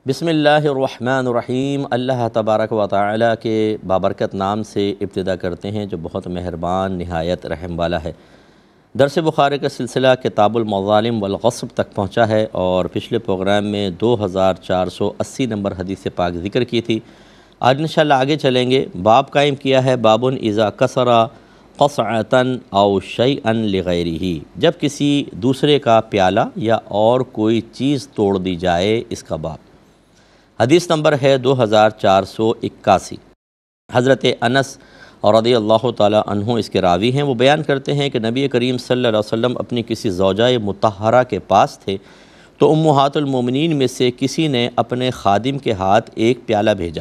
بسم اللہ الرحمن الرحیم۔ اللہ تبارک و تعالی کے بابرکت نام سے ابتدا کرتے ہیں جو بہت مہربان نہایت رحم والا ہے۔ درس بخاری کا سلسلہ کتاب المظالم والغصب تک پہنچا ہے اور پچھلے پروگرام میں 2480 نمبر حدیث پاک ذکر کی تھی۔ آج انشاءاللہ آگے چلیں گے۔ باب قائم کیا ہے باب اذا کسر قصعۃ او شیئا لغیرہ، جب کسی دوسرے کا پیالہ یا اور کوئی چیز توڑ دی جائے، اس کا باب۔ حدیث نمبر ہے 2481۔ حضرت انس رضی اللہ تعالی عنہ اس کے راوی ہیں۔ وہ بیان کرتے ہیں کہ نبی کریم صلی اللہ علیہ وسلم اپنی کسی زوجہ مطہرہ کے پاس تھے تو امہات المومنین میں سے کسی نے اپنے خادم کے ہاتھ ایک پیالہ بھیجا،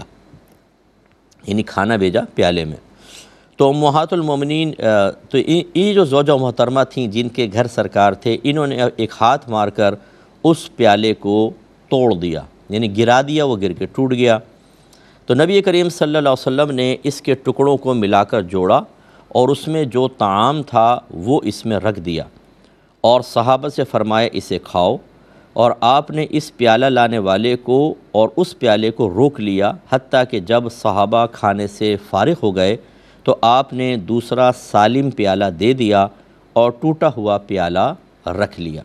یعنی کھانا بھیجا پیالے میں۔ تو امہات المومنین تو یہ جو زوجہ محترمہ تھیں جن کے گھر سرکار تھے، انہوں نے ایک ہاتھ مار کر اس پیالے کو توڑ دیا، یعنی گرا دیا، وہ گر کے ٹوٹ گیا۔ تو نبی کریم صلی اللہ علیہ وسلم نے اس کے ٹکڑوں کو ملا کر جوڑا اور اس میں جو طعام تھا وہ اس میں رکھ دیا اور صحابہ سے فرمایا اسے کھاؤ، اور آپ نے اس پیالہ لانے والے کو اور اس پیالے کو روک لیا، حتیٰ کہ جب صحابہ کھانے سے فارغ ہو گئے تو آپ نے دوسرا سالم پیالہ دے دیا اور ٹوٹا ہوا پیالہ رکھ لیا۔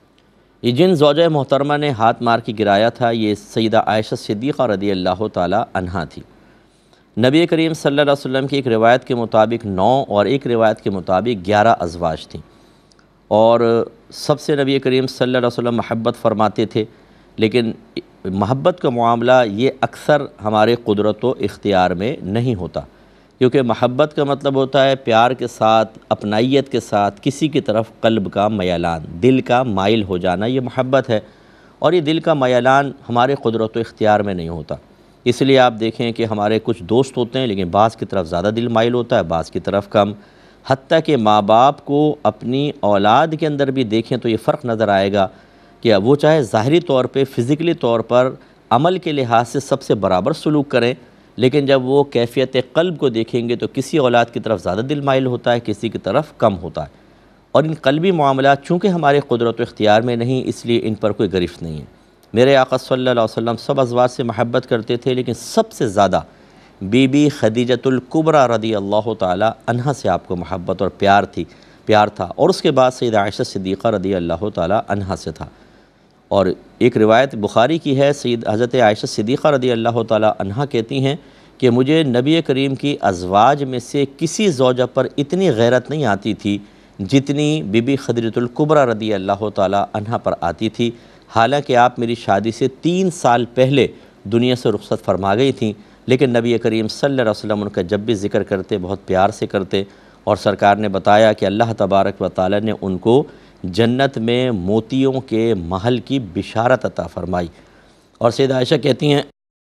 یہ جن زوجہ محترمہ نے ہاتھ مار کے گرایا تھا یہ سیدہ عائشہ صدیقہ رضی اللہ تعالی عنہا تھی۔ نبی کریم صلی اللہ علیہ وسلم کی ایک روایت کے مطابق 9 اور ایک روایت کے مطابق 11 ازواج تھیں، اور سب سے نبی کریم صلی اللہ علیہ وسلم محبت فرماتے تھے، لیکن محبت کا معاملہ یہ اکثر ہمارے قدرت و اختیار میں نہیں ہوتا، کیونکہ محبت کا مطلب ہوتا ہے پیار کے ساتھ، اپنائیت کے ساتھ کسی کی طرف قلب کا میلان، دل کا مائل ہو جانا، یہ محبت ہے، اور یہ دل کا میلان ہمارے قدرت و اختیار میں نہیں ہوتا۔ اس لیے آپ دیکھیں کہ ہمارے کچھ دوست ہوتے ہیں لیکن بعض کی طرف زیادہ دل مائل ہوتا ہے، بعض کی طرف کم، حتیٰ کہ ماں باپ کو اپنی اولاد کے اندر بھی دیکھیں تو یہ فرق نظر آئے گا کہ وہ چاہے ظاہری طور پہ فزیکلی طور پر عمل کے لحاظ سے سب سے برابر سلوک کریں، لیکن جب وہ کیفیت قلب کو دیکھیں گے تو کسی اولاد کی طرف زیادہ دل مائل ہوتا ہے، کسی کی طرف کم ہوتا ہے، اور ان قلبی معاملات چونکہ ہمارے قدرت و اختیار میں نہیں، اس لیے ان پر کوئی گرفت نہیں ہے۔ میرے آقا صلی اللہ علیہ وسلم سب ازواج سے محبت کرتے تھے، لیکن سب سے زیادہ بی بی خدیجۃ الکبریٰ رضی اللہ تعالی عنہا سے آپ کو محبت اور پیار تھا، اور اس کے بعد سیدہ عائشہ صدیقہ رضی اللہ تعالی عنہا سے تھا۔ اور ایک روایت بخاری کی ہے، حضرت عائشہ صدیقہ رضی اللہ تعالی عنہا کہتی ہیں کہ مجھے نبی کریم کی ازواج میں سے کسی زوجہ پر اتنی غیرت نہیں آتی تھی جتنی بی بی خدیجۃ الکبریٰ رضی اللہ تعالی عنہا پر آتی تھی، حالانکہ آپ میری شادی سے 3 سال پہلے دنیا سے رخصت فرما گئی تھیں، لیکن نبی کریم صلی اللہ علیہ وسلم ان کا جب بھی ذکر کرتے بہت پیار سے کرتے، اور سرکار نے بتایا کہ اللہ تبارک و تعالی نے ان کو جنت میں موتیوں کے محل کی بشارت عطا فرمائی۔ اور سیدہ عائشہ کہتی ہیں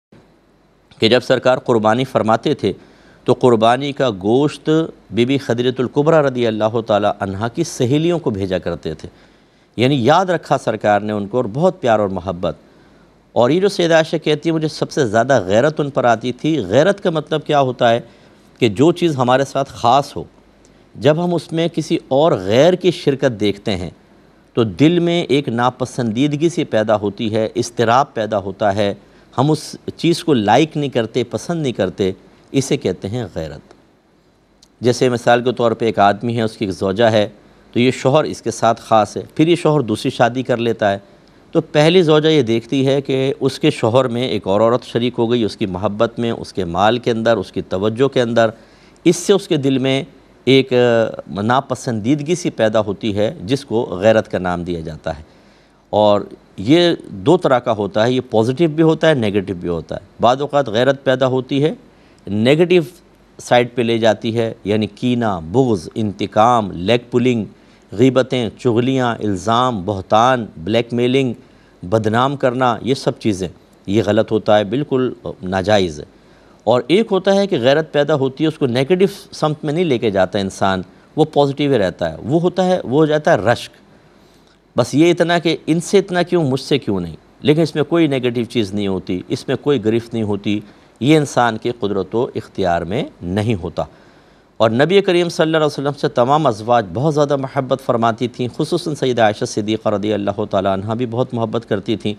کہ جب سرکار قربانی فرماتے تھے تو قربانی کا گوشت بی بی خدیجۃ الکبریٰ رضی اللہ تعالی عنہا کی سہیلیوں کو بھیجا کرتے تھے، یعنی یاد رکھا سرکار نے ان کو، اور بہت پیار اور محبت۔ اور یہ جو سیدہ عائشہ کہتی ہے مجھے سب سے زیادہ غیرت ان پر آتی تھی۔ غیرت کا مطلب کیا ہوتا ہے کہ جو چیز ہمارے ساتھ خاص ہو، جب ہم اس میں کسی اور غیر کی شرکت دیکھتے ہیں تو دل میں ایک ناپسندیدگی سی پیدا ہوتی ہے، اضطراب پیدا ہوتا ہے، ہم اس چیز کو لائک نہیں کرتے، پسند نہیں کرتے، اسے کہتے ہیں غیرت۔ جیسے مثال کے طور پہ ایک آدمی ہے، اس کی ایک زوجہ ہے، تو یہ شوہر اس کے ساتھ خاص ہے، پھر یہ شوہر دوسری شادی کر لیتا ہے، تو پہلی زوجہ یہ دیکھتی ہے کہ اس کے شوہر میں ایک اور عورت شریک ہو گئی، اس کی محبت میں، اس کے مال کے اندر، اس کی توجہ کے اندر، اس سے اس کے دل میں ایک ناپسندیدگی سی پیدا ہوتی ہے جس کو غیرت کا نام دیا جاتا ہے۔ اور یہ 2 طرح کا ہوتا ہے، یہ پازیٹیو بھی ہوتا ہے، نیگیٹو بھی ہوتا ہے۔ بعض اوقات غیرت پیدا ہوتی ہے نیگیٹو سائڈ پہ لے جاتی ہے، یعنی کینہ، بغض، انتقام، لیگ پولنگ، غیبتیں، چغلیاں، الزام، بہتان، بلیک میلنگ، بدنام کرنا، یہ سب چیزیں یہ غلط ہوتا ہے، بالکل ناجائز ہے۔ اور ایک ہوتا ہے کہ غیرت پیدا ہوتی ہے، اس کو نیگیٹو سمت میں نہیں لے کے جاتا انسان، وہ پازیٹیو ہی رہتا ہے، وہ ہو جاتا ہے رشک، بس یہ اتنا کہ ان سے اتنا کیوں، مجھ سے کیوں نہیں، لیکن اس میں کوئی نیگیٹو چیز نہیں ہوتی، اس میں کوئی گرفت نہیں ہوتی، یہ انسان کے قدرت و اختیار میں نہیں ہوتا۔ اور نبی کریم صلی اللہ علیہ وسلم سے تمام ازواج بہت زیادہ محبت فرماتی تھیں، خصوصاً سیدہ عائشہ صدیقہ رضی اللہ تعالی عنہا بھی بہت محبت کرتی تھیں،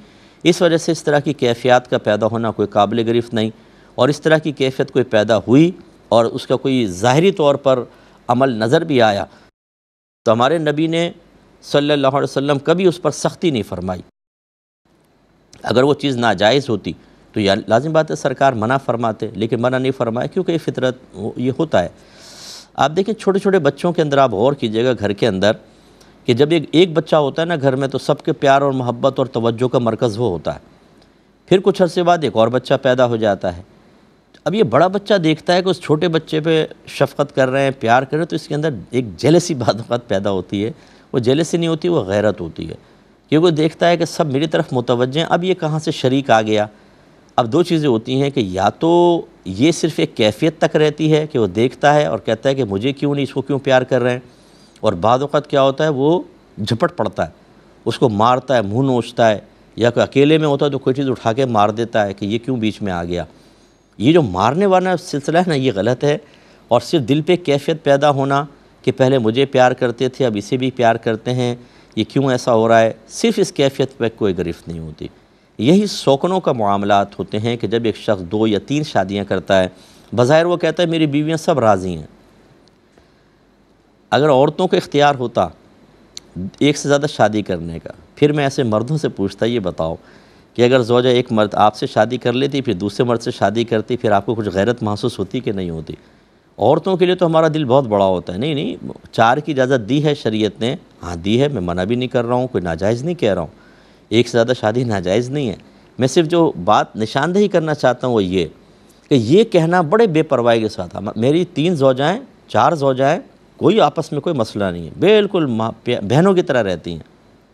اس وجہ سے اس طرح کی کیفیات کا پیدا ہونا کوئی قابل گرفت نہیں، اور اس طرح کی کیفیت کوئی پیدا ہوئی اور اس کا کوئی ظاہری طور پر عمل نظر بھی آیا تو ہمارے نبی نے صلی اللہ علیہ وسلم کبھی اس پر سختی نہیں فرمائی۔ اگر وہ چیز ناجائز ہوتی تو یہ لازم بات ہے سرکار منع فرماتے، لیکن منع نہیں فرمائے کیونکہ یہ فطرت یہ ہوتا ہے۔ آپ دیکھیں چھوٹے چھوٹے بچوں کے اندر آپ غور کیجئے گا گھر کے اندر کہ جب ایک بچہ ہوتا ہے نا گھر میں تو سب کے پیار اور محبت اور توجہ کا مرکز وہ ہوتا ہے، پھر کچھ عرصے بعد ایک اور بچہ پیدا ہو جاتا ہے۔ اب یہ بڑا بچہ دیکھتا ہے کہ اس چھوٹے بچے پہ شفقت کر رہے ہیں، پیار کر رہے ہیں، تو اس کے اندر ایک جیلسی بعض اوقات پیدا ہوتی ہے۔ وہ جیلسی نہیں ہوتی، وہ غیرت ہوتی ہے، کیونکہ وہ دیکھتا ہے کہ سب میری طرف متوجہ ہیں، اب یہ کہاں سے شریک آ گیا۔ اب دو چیزیں ہوتی ہیں کہ یا تو یہ صرف ایک کیفیت تک رہتی ہے کہ وہ دیکھتا ہے اور کہتا ہے کہ مجھے کیوں نہیں، اس کو کیوں پیار کر رہے ہیں، اور بعض اوقات کیا ہوتا ہے وہ جھپٹ پڑتا ہے، اس کو مارتا ہے، منہ نوچتا ہے، یا کوئی اکیلے میں ہوتا ہے تو کوئی چیز اٹھا کے مار دیتا ہے کہ یہ کیوں بیچ میں آ گیا۔ یہ جو مارنے والا سلسلہ ہے نا یہ غلط ہے، اور صرف دل پہ کیفیت پیدا ہونا کہ پہلے مجھے پیار کرتے تھے اب اسے بھی پیار کرتے ہیں، یہ کیوں ایسا ہو رہا ہے، صرف اس کیفیت پہ کوئی گرفت نہیں ہوتی۔ یہی سوکنوں کا معاملات ہوتے ہیں کہ جب ایک شخص 2 یا 3 شادیاں کرتا ہے، بظاہر وہ کہتا ہے میری بیویاں سب راضی ہیں۔ اگر عورتوں کو اختیار ہوتا ایک سے زیادہ شادی کرنے کا، پھر میں ایسے مردوں سے پوچھتا یہ بتاؤ کہ اگر زوجہ ایک مرد آپ سے شادی کر لیتی پھر دوسرے مرد سے شادی کرتی، پھر آپ کو کچھ غیرت محسوس ہوتی کہ نہیں ہوتی؟ عورتوں کے لیے تو ہمارا دل بہت بڑا ہوتا ہے، نہیں 4 کی اجازت دی ہے شریعت نے، ہاں دی ہے، میں منع بھی نہیں کر رہا ہوں، کوئی ناجائز نہیں کہہ رہا ہوں، ایک سے زیادہ شادی ناجائز نہیں ہے۔ میں صرف جو بات نشاندہی کرنا چاہتا ہوں وہ یہ کہ یہ کہنا بڑے بے پرواہی کے ساتھ میری 3 زوجائیں 4 زوجائیں کوئی آپس میں کوئی مسئلہ نہیں ہے، بالکل بہنوں کی طرح رہتی ہیں۔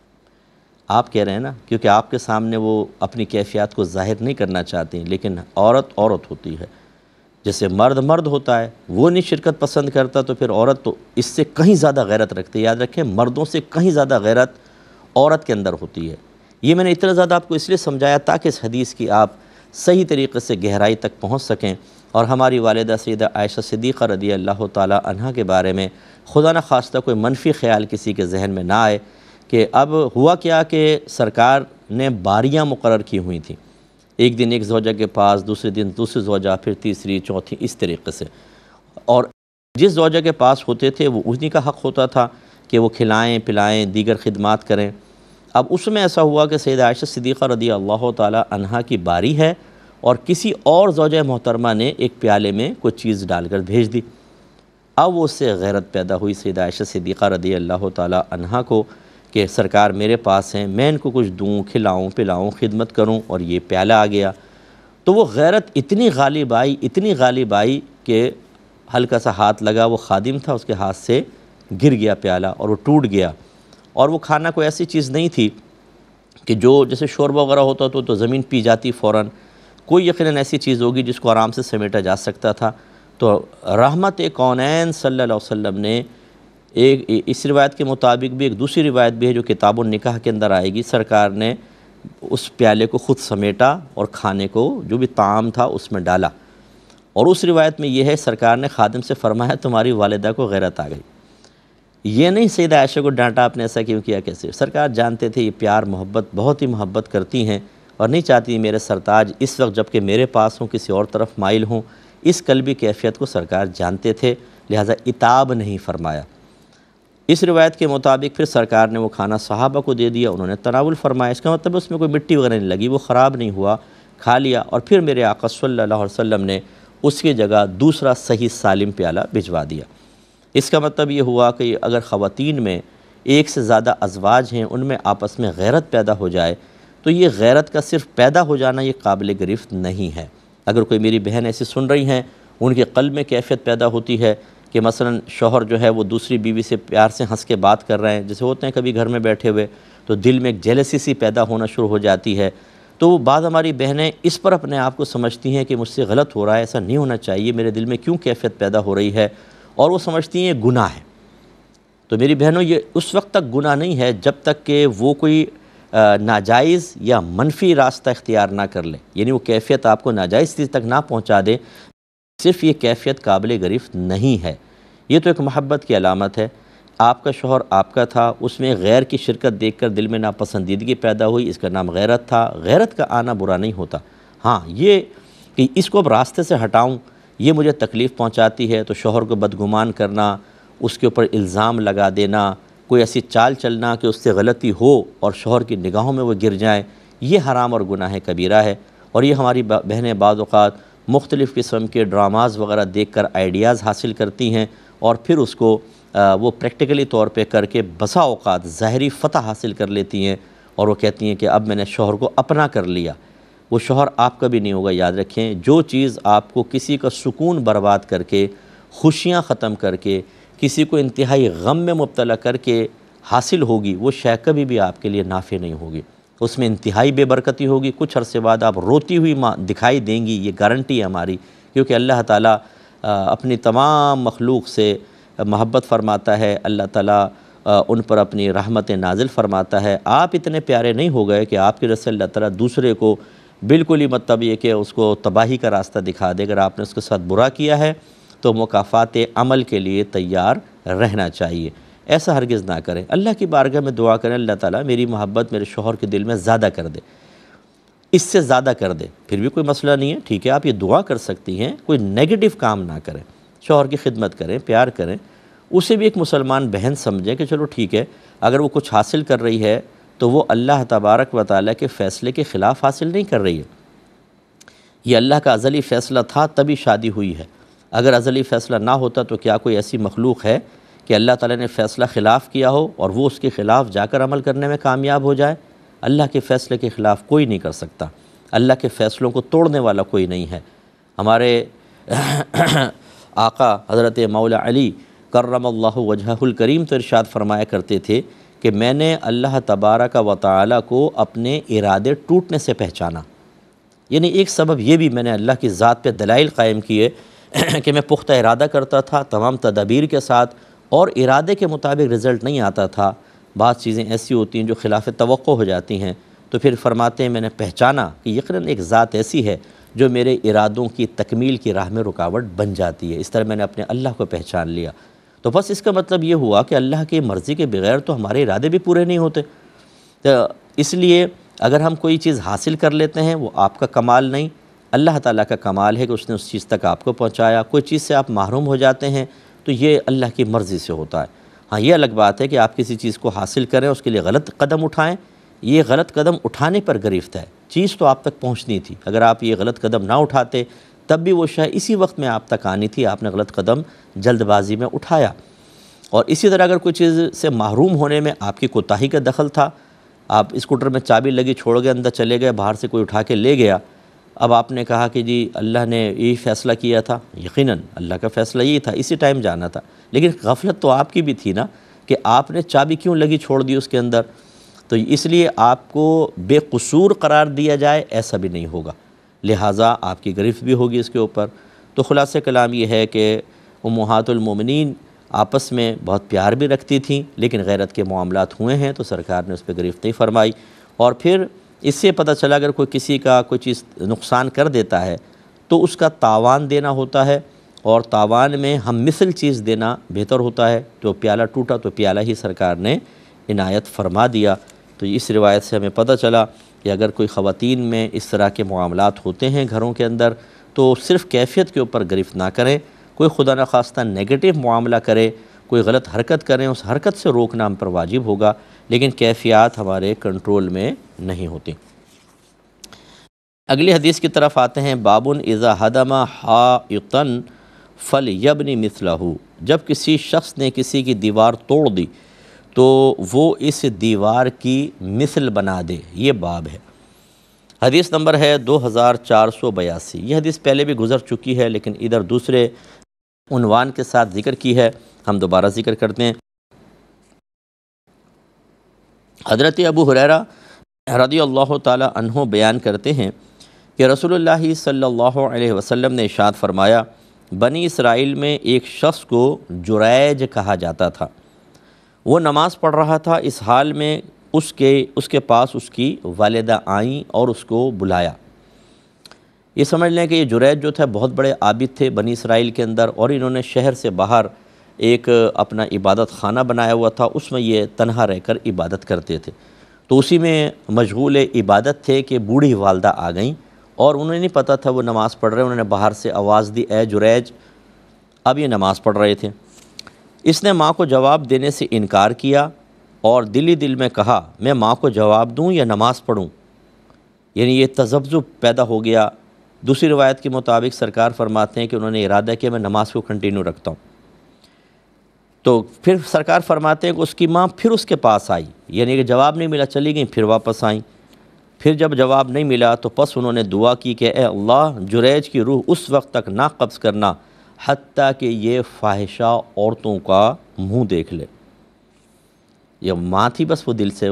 آپ کہہ رہے ہیں نا کیونکہ آپ کے سامنے وہ اپنی کیفیات کو ظاہر نہیں کرنا چاہتی ہیں، لیکن عورت عورت ہوتی ہے، جیسے مرد مرد ہوتا ہے، وہ نہیں شرکت پسند کرتا تو پھر عورت تو اس سے کہیں زیادہ غیرت رکھتی ہے۔ یاد رکھیں مردوں سے کہیں زیادہ غیرت عورت کے اندر ہوتی ہے۔ یہ میں نے اتنا زیادہ آپ کو اس لیے سمجھایا تاکہ اس حدیث کی آپ صحیح طریقے سے گہرائی تک پہنچ سکیں، اور ہماری والدہ سیدہ عائشہ صدیقہ رضی اللہ تعالی عنہا کے بارے میں خدا نخواستہ کوئی منفی خیال کسی کے ذہن میں نہ آئے کہ اب ہوا کیا کہ سرکار نے باریاں مقرر کی ہوئی تھیں، ایک دن ایک زوجہ کے پاس، دوسرے دن دوسری زوجہ، پھر تیسری چوتھی، اس طریقے سے، اور جس زوجہ کے پاس ہوتے تھے وہ انہی کا حق ہوتا تھا کہ وہ کھلائیں پلائیں دیگر خدمات کریں۔ اب اس میں ایسا ہوا کہ سیدہ عائشہ صدیقہ رضی اللہ تعالی عنہا کی باری ہے اور کسی اور زوجہ محترمہ نے ایک پیالے میں کوئی چیز ڈال کر بھیج دی۔ اب وہ اس سے غیرت پیدا ہوئی سیدہ عائشہ صدیقہ رضی اللہ تعالی عنہا کو کہ سرکار میرے پاس ہیں، میں ان کو کچھ دوں، کھلاؤں پلاؤں، خدمت کروں، اور یہ پیالہ آ گیا۔ تو وہ غیرت اتنی غالب آئی کہ ہلکا سا ہاتھ لگا، وہ خادم تھا، اس کے ہاتھ سے گر گیا پیالہ اور وہ ٹوٹ گیا۔ اور وہ کھانا کوئی ایسی چیز نہیں تھی کہ جو جیسے شوربہ وغیرہ ہوتا تو زمین پی جاتی فوراً، کوئی یقیناً ایسی چیز ہوگی جس کو آرام سے سمیٹا جا سکتا تھا۔ تو رحمت کونین صلی اللہ علیہ وسلم نے اس روایت کے مطابق بھی ایک دوسری روایت بھی ہے جو کتاب النکاح کے اندر آئے گی، سرکار نے اس پیالے کو خود سمیٹا اور کھانے کو جو بھی طعام تھا اس میں ڈالا۔ اور اس روایت میں یہ ہے سرکار نے خادم سے فرمایا تمہاری والدہ کو غیرت آ گئی۔ یہ نہیں سیدہ عائشہ کو ڈانٹا آپ نے ایسا کیوں کیا کیسے، سرکار جانتے تھے یہ پیار محبت بہت ہی محبت کرتی ہیں اور نہیں چاہتی میرے سرتاج اس وقت جب کہ میرے پاس ہوں کسی اور طرف مائل ہوں، اس قلبی کیفیت کو سرکار جانتے تھے، لہٰذا عتاب نہیں فرمایا۔ اس روایت کے مطابق پھر سرکار نے وہ کھانا صحابہ کو دے دیا، انہوں نے تناول فرمایا، اس کا مطلب اس میں کوئی مٹی وغیرہ نہیں لگی، وہ خراب نہیں ہوا، کھا لیا، اور پھر میرے آقا صلی اللہ علیہ وسلم نے اس کی جگہ دوسرا صحیح سالم پیالہ بھجوا دیا۔ اس کا مطلب یہ ہوا کہ اگر خواتین میں ایک سے زیادہ ازواج ہیں، ان میں آپس میں غیرت پیدا ہو جائے تو یہ غیرت کا صرف پیدا ہو جانا یہ قابل گرفت نہیں ہے۔ اگر کوئی میری بہن ایسی سن رہی ہیں، ان کے قلب میں کیفیت پیدا ہوتی ہے کہ مثلا شوہر جو ہے وہ دوسری بیوی سے پیار سے ہنس کے بات کر رہے ہیں، جیسے ہوتے ہیں کبھی گھر میں بیٹھے ہوئے، تو دل میں ایک جیلسی سی پیدا ہونا شروع ہو جاتی ہے، تو بعض ہماری بہنیں اس پر اپنے آپ کو سمجھتی ہیں کہ مجھ سے غلط ہو رہا ہے، ایسا نہیں ہونا چاہیے، میرے دل میں کیوں کیفیت پیدا ہو رہی ہے، اور وہ سمجھتی ہیں گناہ ہے۔ تو میری بہنوں یہ اس وقت تک گناہ نہیں ہے جب تک کہ وہ کوئی ناجائز یا منفی راستہ اختیار نہ کر لے، یعنی وہ کیفیت آپ کو ناجائز چیز تک نہ پہنچا دے، صرف یہ کیفیت قابل گرفت نہیں ہے، یہ تو ایک محبت کی علامت ہے۔ آپ کا شوہر آپ کا تھا، اس میں غیر کی شرکت دیکھ کر دل میں ناپسندیدگی پیدا ہوئی، اس کا نام غیرت تھا۔ غیرت کا آنا برا نہیں ہوتا، ہاں یہ کہ اس کو اب راستے سے ہٹاؤں یہ مجھے تکلیف پہنچاتی ہے، تو شوہر کو بدگمان کرنا، اس کے اوپر الزام لگا دینا، کوئی ایسی چال چلنا کہ اس سے غلطی ہو اور شوہر کی نگاہوں میں وہ گر جائیں، یہ حرام اور گناہ کبیرہ ہے۔ اور یہ ہماری بہنیں بعض اوقات مختلف قسم کے ڈراماز وغیرہ دیکھ کر آئیڈیاز حاصل کرتی ہیں اور پھر اس کو وہ پریکٹیکلی طور پہ کر کے بسا اوقات ظاہری فتح حاصل کر لیتی ہیں، اور وہ کہتی ہیں کہ اب میں نے شوہر کو اپنا کر لیا۔ وہ شوہر آپ کا بھی نہیں ہوگا، یاد رکھیں۔ جو چیز آپ کو کسی کا سکون برباد کر کے، خوشیاں ختم کر کے، کسی کو انتہائی غم میں مبتلا کر کے حاصل ہوگی، وہ شے کبھی بھی آپ کے لیے نافع نہیں ہوگی، اس میں انتہائی بے برکتی ہوگی۔ کچھ عرصے بعد آپ روتی ہوئی دکھائی دیں گی، یہ گارنٹی ہے ہماری، کیونکہ اللہ تعالیٰ اپنی تمام مخلوق سے محبت فرماتا ہے، اللہ تعالیٰ ان پر اپنی رحمت نازل فرماتا ہے۔ آپ اتنے پیارے نہیں ہو گئے کہ آپ کی وجہ سے اللہ تعالیٰ دوسرے کو بالکل ہی مطلب یہ کہ اس کو تباہی کا راستہ دکھا دے۔ اگر آپ نے اس کے ساتھ برا کیا ہے تو مکافات عمل کے لیے تیار رہنا چاہیے، ایسا ہرگز نہ کریں۔ اللہ کی بارگاہ میں دعا کریں، اللہ تعالیٰ میری محبت میرے شوہر کے دل میں زیادہ کر دے، اس سے زیادہ کر دے۔ پھر بھی کوئی مسئلہ نہیں ہے، ٹھیک ہے، آپ یہ دعا کر سکتی ہیں، کوئی نیگیٹو کام نہ کریں، شوہر کی خدمت کریں، پیار کریں، اسے بھی ایک مسلمان بہن سمجھیں کہ چلو ٹھیک ہے، اگر وہ کچھ حاصل کر رہی ہے تو وہ اللہ تبارک و تعالیٰ کے فیصلے کے خلاف حاصل نہیں کر رہی ہے۔ یہ اللہ کا ازلی فیصلہ تھا تبھی شادی ہوئی ہے، اگر ازلی فیصلہ نہ ہوتا تو کیا کوئی ایسی مخلوق ہے کہ اللہ تعالیٰ نے فیصلہ خلاف کیا ہو اور وہ اس کے خلاف جا کر عمل کرنے میں کامیاب ہو جائے؟ اللہ کے فیصلے کے خلاف کوئی نہیں کر سکتا، اللہ کے فیصلوں کو توڑنے والا کوئی نہیں ہے۔ ہمارے آقا حضرت مولا علی کرم اللہ وجہہ الکریم تو ارشاد فرمایا کرتے تھے کہ میں نے اللہ تبارک و تعالیٰ کو اپنے ارادے ٹوٹنے سے پہچانا، یعنی ایک سبب یہ بھی میں نے اللہ کی ذات پہ دلائل قائم کیے کہ میں پختہ ارادہ کرتا تھا تمام تدابیر کے ساتھ، اور ارادے کے مطابق رزلٹ نہیں آتا تھا، بعض چیزیں ایسی ہوتی ہیں جو خلاف توقع ہو جاتی ہیں، تو پھر فرماتے ہیں میں نے پہچانا کہ یقیناً ایک ذات ایسی ہے جو میرے ارادوں کی تکمیل کی راہ میں رکاوٹ بن جاتی ہے۔ اس طرح میں نے اپنے اللہ کو پہچان لیا۔ تو بس اس کا مطلب یہ ہوا کہ اللہ کی مرضی کے بغیر تو ہمارے ارادے بھی پورے نہیں ہوتے، تو اس لیے اگر ہم کوئی چیز حاصل کر لیتے ہیں وہ آپ کا کمال نہیں، اللہ تعالیٰ کا کمال ہے کہ اس نے اس چیز تک آپ کو پہنچایا۔ کوئی چیز سے آپ محروم ہو جاتے ہیں تو یہ اللہ کی مرضی سے ہوتا ہے۔ ہاں یہ الگ بات ہے کہ آپ کسی چیز کو حاصل کریں، اس کے لیے غلط قدم اٹھائیں، یہ غلط قدم اٹھانے پر گرفت ہے، چیز تو آپ تک پہنچنی تھی، اگر آپ یہ غلط قدم نہ اٹھاتے تب بھی وہ شے اسی وقت میں آپ تک آنی تھی، آپ نے غلط قدم جلد بازی میں اٹھایا۔ اور اسی طرح اگر کوئی چیز سے محروم ہونے میں آپ کی کوتاہی کا دخل تھا، آپ اسکوٹر میں چابی لگی چھوڑ گئے، اندر چلے گئے، باہر سے کوئی اٹھا کے لے گیا، اب آپ نے کہا کہ جی اللہ نے یہی فیصلہ کیا تھا، یقیناً اللہ کا فیصلہ یہی تھا، اسی ٹائم جانا تھا، لیکن غفلت تو آپ کی بھی تھی نا کہ آپ نے چابی کیوں لگی چھوڑ دی اس کے اندر، تو اس لیے آپ کو بے قصور قرار دیا جائے ایسا بھی نہیں ہوگا، لہٰذا آپ کی گرفت بھی ہوگی اس کے اوپر۔ تو خلاصہ کلام یہ ہے کہ امہات المومنین آپس میں بہت پیار بھی رکھتی تھیں، لیکن غیرت کے معاملات ہوئے ہیں تو سرکار نے اس پہ گرفت نہیں فرمائی۔ اور پھر اس سے پتہ چلا اگر کوئی کسی کا کوئی چیز نقصان کر دیتا ہے تو اس کا تاوان دینا ہوتا ہے، اور تاوان میں ہم مثل چیز دینا بہتر ہوتا ہے۔ تو پیالہ ٹوٹا تو پیالہ ہی سرکار نے عنایت فرما دیا۔ تو اس روایت سے ہمیں پتہ چلا کہ اگر کوئی خواتین میں اس طرح کے معاملات ہوتے ہیں گھروں کے اندر تو صرف کیفیت کے اوپر گرفت نہ کریں، کوئی خدا نخواستہ نیگیٹو معاملہ کرے، کوئی غلط حرکت کریں، اس حرکت سے روکنا ہم پر واجب ہوگا، لیکن کیفیات ہمارے کنٹرول میں نہیں ہوتی۔ اگلی حدیث کی طرف آتے ہیں، بابٌ اذا ہدم حائطا فلیبنی مثلہ، جب کسی شخص نے کسی کی دیوار توڑ دی تو وہ اس دیوار کی مثل بنا دے، یہ باب ہے۔ حدیث نمبر ہے 2482، یہ حدیث پہلے بھی گزر چکی ہے لیکن ادھر دوسرے عنوان کے ساتھ ذکر کی ہے، ہم دوبارہ ذکر کرتے ہیں۔ حضرت ابو ہریرہ رضی اللہ تعالی عنہ بیان کرتے ہیں کہ رسول اللہ صلی اللہ علیہ وسلم نے ارشاد فرمایا، بنی اسرائیل میں ایک شخص کو جریج کہا جاتا تھا، وہ نماز پڑھ رہا تھا، اس حال میں اس کے پاس اس کی والدہ آئیں اور اس کو بلایا۔ یہ سمجھ لیں کہ یہ جریج جو تھا بہت بڑے عابد تھے بنی اسرائیل کے اندر، اور انہوں نے شہر سے باہر ایک اپنا عبادت خانہ بنایا ہوا تھا، اس میں یہ تنہا رہ کر عبادت کرتے تھے۔ تو اسی میں مشغول عبادت تھے کہ بوڑھی والدہ آ گئیں، اور انہیں نہیں پتہ تھا وہ نماز پڑھ رہے ہیں۔ انہوں نے باہر سے آواز دی، اے جریج۔ اب یہ نماز پڑھ رہے تھے۔ اس نے ماں کو جواب دینے سے انکار کیا اور دل ہی دل میں کہا، میں ماں کو جواب دوں یا نماز پڑھوں؟ یعنی یہ تذبذب پیدا ہو گیا۔ دوسری روایت کے مطابق سرکار فرماتے ہیں کہ انہوں نے ارادہ کیا میں نماز کو کنٹینیو رکھتا ہوں۔ تو پھر سرکار فرماتے ہیں کہ اس کی ماں پھر اس کے پاس آئی، یعنی کہ جواب نہیں ملا، چلی گئیں، پھر واپس آئیں۔ پھر جب جواب نہیں ملا تو پس انہوں نے دعا کی کہ اے اللہ، جریج کی روح اس وقت تک نہ قبض کرنا حتیٰ کہ یہ فاحشہ عورتوں کا منہ دیکھ لے۔ یہ ماں تھی، بس وہ دل سے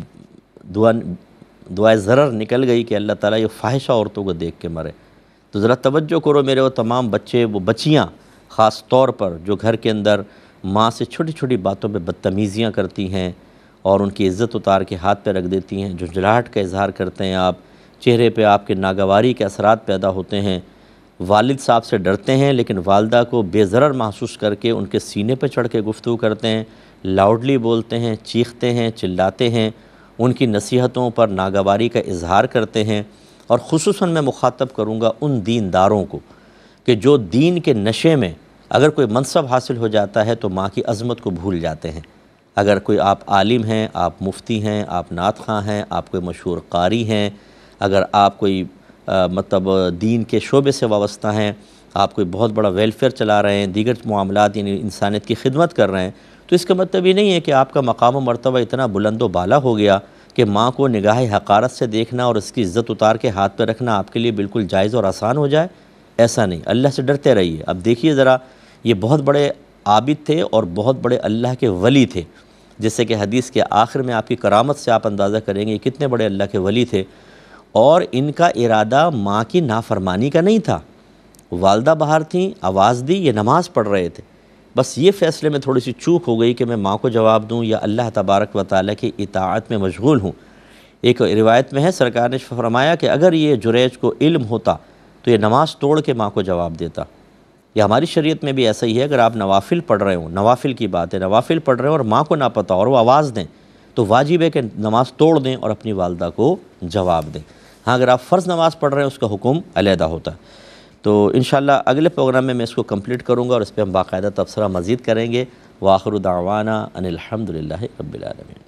دعائے ضرر نکل گئی کہ اللہ تعالیٰ یہ فاحشہ عورتوں کو دیکھ کے مرے۔ تو ذرا توجہ کرو میرے وہ تمام بچے، وہ بچیاں خاص طور پر جو گھر کے اندر ماں سے چھوٹی چھوٹی باتوں پہ بدتمیزیاں کرتی ہیں اور ان کی عزت اتار کے ہاتھ پہ رکھ دیتی ہیں، جھنجھلاہٹ کا اظہار کرتے ہیں، آپ چہرے پہ آپ کے ناگواری کے اثرات پیدا ہوتے ہیں، والد صاحب سے ڈرتے ہیں لیکن والدہ کو بے ضرر محسوس کر کے ان کے سینے پہ چڑھ کے گفتگو کرتے ہیں، لاؤڈلی بولتے ہیں، چیختے ہیں، چلاتے ہیں، ان کی نصیحتوں پر ناگواری کا اظہار کرتے ہیں۔ اور خصوصاً میں مخاطب کروں گا ان دینداروں کو کہ جو دین کے نشے میں اگر کوئی منصب حاصل ہو جاتا ہے تو ماں کی عظمت کو بھول جاتے ہیں۔ اگر کوئی آپ عالم ہیں، آپ مفتی ہیں، آپ نعت خواں ہیں، آپ کوئی مشہور قاری ہیں، اگر آپ کوئی مطلب دین کے شعبے سے وابستہ ہیں، آپ کوئی بہت بڑا ویلفیئر چلا رہے ہیں، دیگر معاملات یعنی انسانیت کی خدمت کر رہے ہیں، تو اس کا مطلب یہ نہیں ہے کہ آپ کا مقام و مرتبہ اتنا بلند و بالا ہو گیا کہ ماں کو نگاہ حقارت سے دیکھنا اور اس کی عزت اتار کے ہاتھ پہ رکھنا آپ کے لیے بالکل جائز اور آسان ہو جائے۔ ایسا نہیں، اللہ سے ڈرتے رہیے۔ اب دیکھیے ذرا، یہ بہت بڑے عابد تھے اور بہت بڑے اللہ کے ولی تھے، جیسے کہ حدیث کے آخر میں آپ کی کرامت سے آپ اندازہ کریں گے کتنے بڑے اللہ کے ولی تھے، اور ان کا ارادہ ماں کی نافرمانی کا نہیں تھا۔ والدہ باہر تھیں، آواز دی، یہ نماز پڑھ رہے تھے، بس یہ فیصلے میں تھوڑی سی چوک ہو گئی کہ میں ماں کو جواب دوں یا اللہ تبارک و تعالیٰ کی اطاعت میں مشغول ہوں۔ ایک روایت میں ہے سرکار نے فرمایا کہ اگر یہ جریج کو علم ہوتا تو یہ نماز توڑ کے ماں کو جواب دیتا۔ یہ ہماری شریعت میں بھی ایسا ہی ہے، اگر آپ نوافل پڑھ رہے ہوں، نوافل کی بات ہے، نوافل پڑھ رہے ہوں اور ماں کو نہ پتہ اور وہ آواز دیں تو واجب ہے کہ نماز توڑ دیں اور اپنی والدہ کو جواب دیں۔ ہاں اگر آپ فرض نماز پڑھ رہے ہیں اس کا حکم علیحدہ ہوتا ہے۔ تو انشاءاللہ اگلے پروگرام میں اس کو کمپلیٹ کروں گا اور اس پہ ہم باقاعدہ تبصرہ مزید کریں گے۔ وآخر دعوانا ان الحمدللہ رب العالمین۔